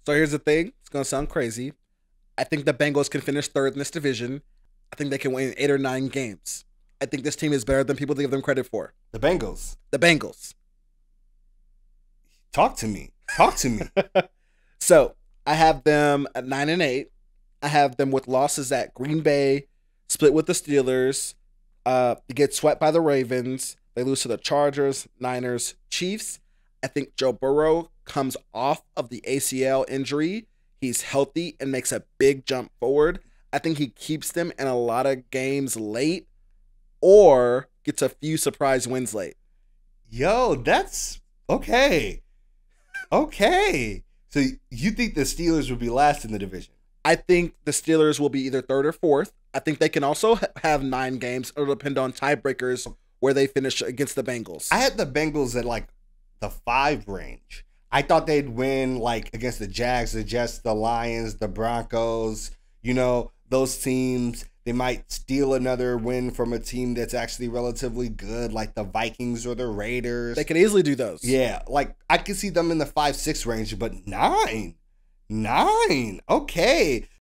So here's the thing. It's gonna sound crazy. I think the Bengals can finish third in this division. I think they can win 8 or 9 games. I think this team is better than people give them credit for. The Bengals. The Bengals. Talk to me. Talk to me. So I have them at 9-8. I have them with losses at Green Bay, split with the Steelers. They get swept by the Ravens. They lose to the Chargers, Niners, Chiefs. I think Joe Burrow comes off of the ACL injury. He's healthy and makes a big jump forward. I think he keeps them in a lot of games late or gets a few surprise wins late. Yo, that's okay. Okay. So you think the Steelers will be last in the division? I think the Steelers will be either third or fourth. I think they can also have 9 games. It'll depend on tiebreakers where they finish against the Bengals. I had the Bengals at like the 5 range. I thought they'd win like against the Jags, the Jets, the Lions, the Broncos, those teams. They might steal another win from a team that's actually relatively good, like the Vikings or the Raiders. They can easily do those. Yeah, like I could see them in the 5-6 range, but 9. Okay.